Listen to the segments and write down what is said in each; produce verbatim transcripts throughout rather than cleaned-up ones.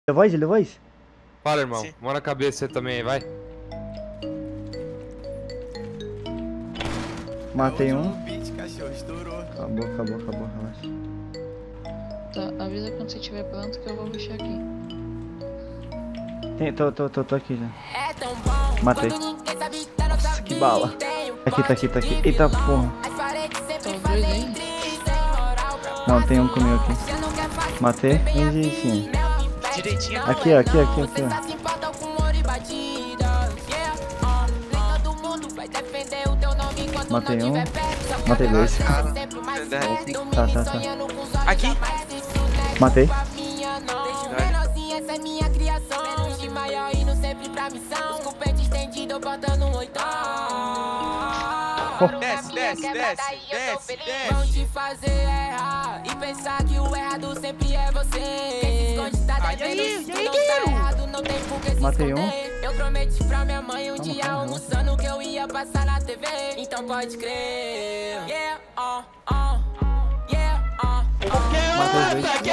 Ele voz, ele voz? Fala, irmão. Sim. Mão na cabeça você também, vai. Matei um. Beat, cachorro, estourou. Acabou, acabou, acabou, relaxa. Tá, avisa quando você estiver pronto que eu vou puxar aqui. Tem, tô, tô, tô, tô aqui já. Matei. Nossa, que bala. Aqui, tá aqui, tá aqui. Eita porra. Tá os dois aí? Não, tem um comigo aqui. Matei. Vem, gente. Direitinho. Aqui, ó, aqui, aqui, aqui, ó. Matei um. Matei dois. Tá, tá, tá. Aqui. Matei. Desce, desce, desce, desce, desce. fazer errar e pensar que o errado sempre é você. Quem se esconde tá devendo, se não tá errado, não tem por que se Matei um. esconder. Eu prometi pra minha mãe um Calma, dia calma, almoçando que eu ia passar na T V. Então pode crer. Yeah, uh, uh. Yeah, uh, uh. Matei dois.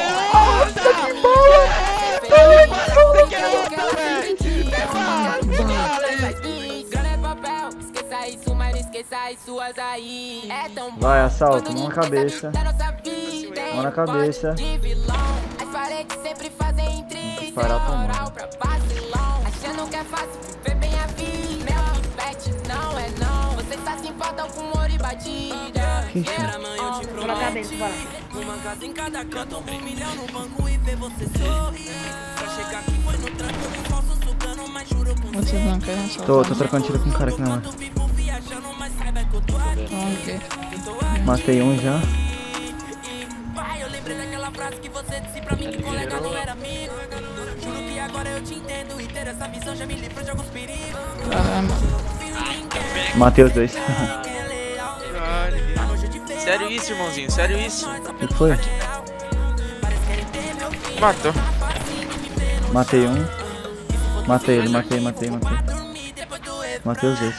Vai, assalto, mão na cabeça. Mão na cabeça. Parar pra mão. Achando que é fácil viver bem a vida. Meu pet não é não. Vocês só se importam com ouro e batida. Que isso? Mão na cabeça, bora. Uma casa em cada canto, um milhão no banco e ver você sorrir. Pra chegar aqui foi no tranco, um falso sugando, mas juro com Onde vocês não querem soltar? Tô, tô trocando tiro com um cara aqui na hora. Onde? Matei um já. Pai, eu lembrei daquela frase que você disse pra mim que colega não era amigo. Juro que agora eu te entendo e ter essa visão já me livrou de alguns perigos. Caramba. Matei os dois. Sério isso, irmãozinho? Sério isso? O que foi? Matou. Matei um. Matei ele, matei, matei, matei. Matei os dois.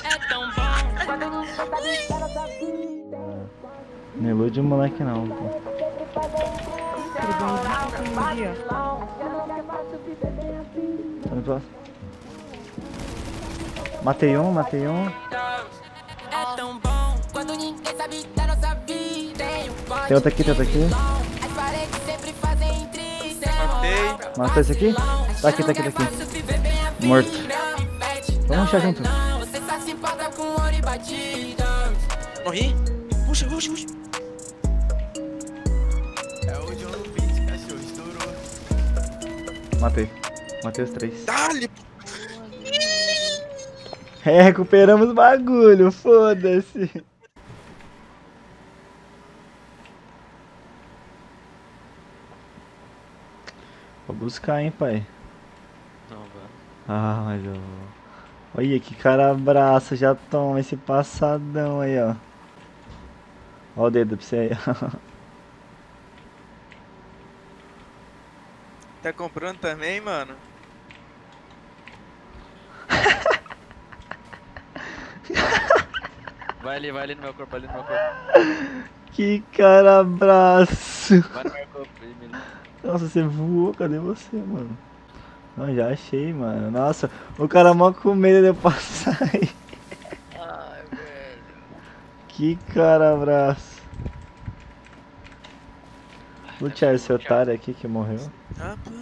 Não ilude o moleque não, pô. Tá no próximo. Matei um, matei um. Tem outro aqui, tem outro aqui. Matei. Matou esse aqui? Tá aqui, tá aqui, tá aqui. Morto. Vamos achar junto. Morri? Puxa, puxa, puxa. É o John no beat, cachorro, estourou. Matei. Matei os três. Dale! É, recuperamos o bagulho, foda-se. Vou buscar, hein, pai. Não, velho. Ah, mas eu... Olha que cara abraço, já toma esse passadão aí, ó. Ó o dedo pra você aí, ó. Tá comprando também, mano? Vai ali, vai ali no meu corpo, ali no meu corpo. Que cara abraço. Vai no meu corpo, Emílio. Nossa, você voou, cadê você, mano? Não, já achei, mano. Nossa, o cara mó com medo de eu passar aí. Ai, velho. Que cara abraço. O Charles, esse otário aqui que morreu. Ah, pô.